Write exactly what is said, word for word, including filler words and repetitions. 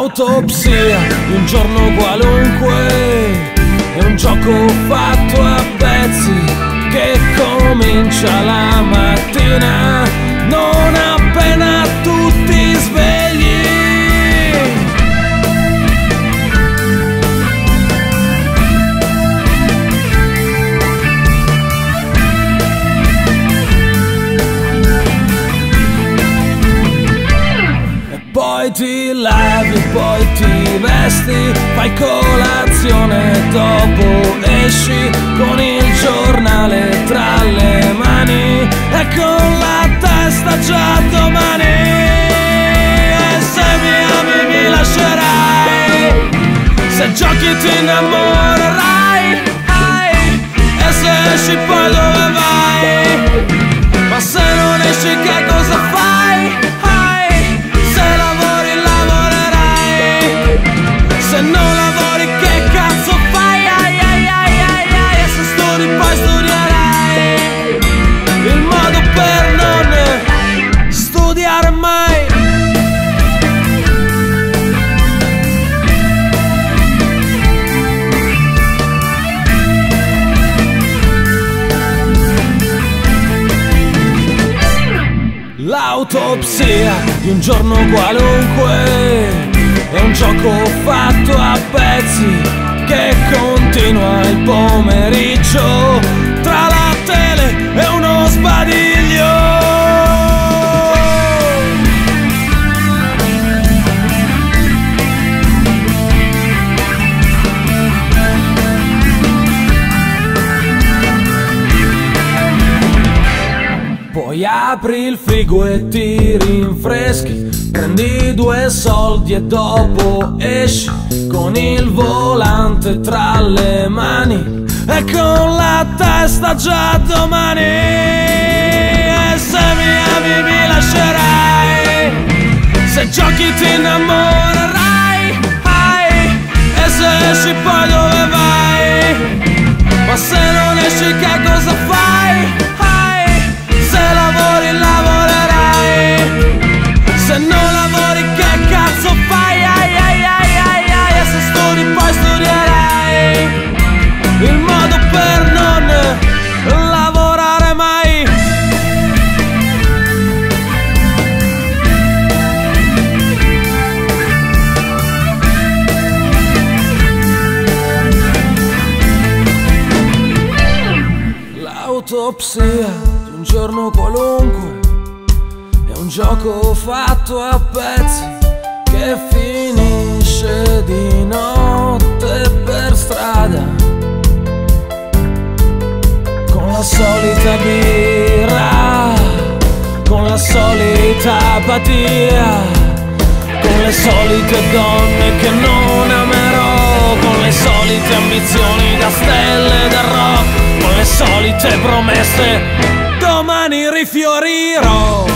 L'autopsia di un giorno qualunque è un gioco fatto a pezzi che comincia la mattina non appena tutti svegli. Poi ti lavi, poi ti vesti, fai colazione, dopo esci con il giornale tra le mani e con la testa già domani. E se mi ami mi lascerai, se giochi ti innamorerai, e se esci poi dove vai? Ma se non esci che cosa fai? Se non lavori che cazzo fai? Ai ai ai ai ai. E se studi poi studierai il modo per non studiare mai. L'autopsia di un giorno qualunque è un gioco fatto a pezzi che continua il pomeriggio tra la tele e uno sbadiglio. Poi apri il frigo e ti rinfreschi, prendi due soldi e dopo esci con il volante tra le mani e con la testa già domani. E se mi ami mi lascerai, se giochi ti innamorerai, e se esci poi dove vai? Ma se non esci che cosa fai? Se lavori lavorerai, se non lavori che cazzo fai? Ai ai ai ai ai. E se studi poi studierai il modo per non lavorare mai. L'autopsia di un giorno qualunque è un gioco fatto a pezzi che finisce di notte per strada con la solita birra, con la solita apatia, con le solite donne che non amerò, con le solite ambizioni da stelle del rock, con le solite promesse domani rifiorirò.